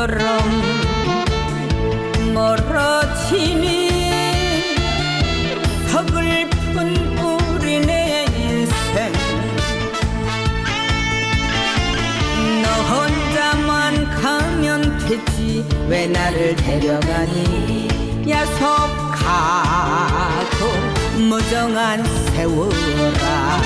노을처럼 멀어지니 서글픈 우리 내 인생. 너 혼자만 가면 되지 왜 나를 데려가니. 야속하고 무정한 세월아,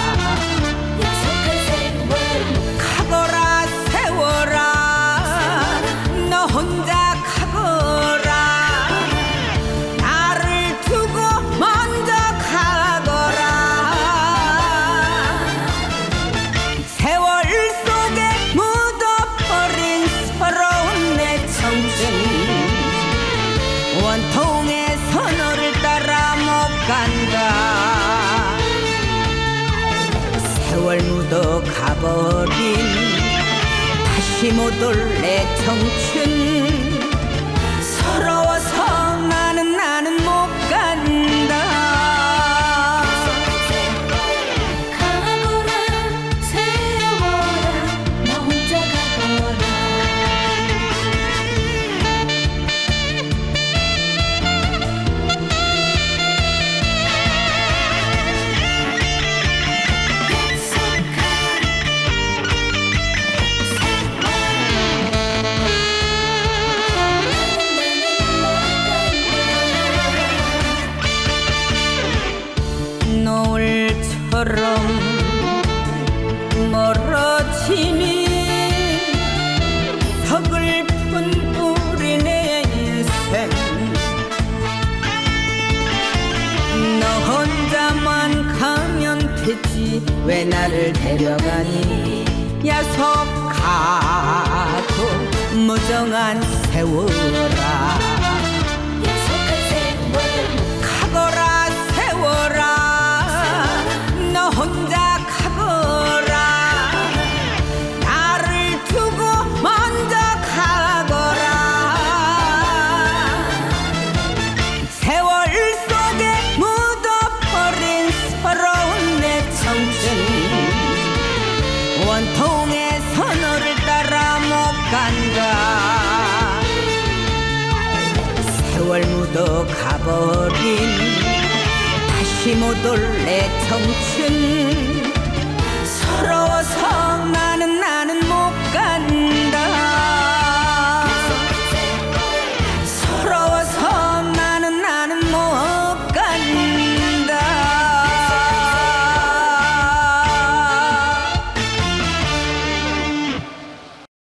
가거라 세월아. 너 혼자 가거라. 나를 두고 먼저 가거라. 세월 속에 묻어버린 서러운 내 청춘. 원통의 선호를 따라 못 간다. 세월 묻어 가버린 다시 못 올 내 청춘. 서러워서 나는 못 간다. 가거라 세월아, 너 혼자 가거라. 노을처럼 멀어지니 서글픈 우리 내 인생. 너 혼자만 가면 되지 왜 나를 데려가니. 야속하고 무정한 세월아, 가거라 세월아. 너 혼자 가거라. 나를 두고 먼저 가거라. 세월 속에 묻어버린 서러운 내 청춘. 원통의 선호를 따라 못 간다. 세월 묻어 가버린 다시 못 올 내 청춘. 서러워서 나는